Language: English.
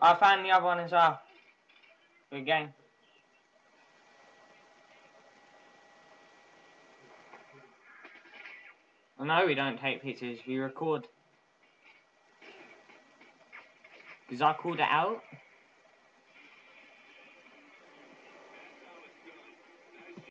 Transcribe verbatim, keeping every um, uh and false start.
I found the other one as well. Good game. I know we don't take pictures, we record. Because I called it out.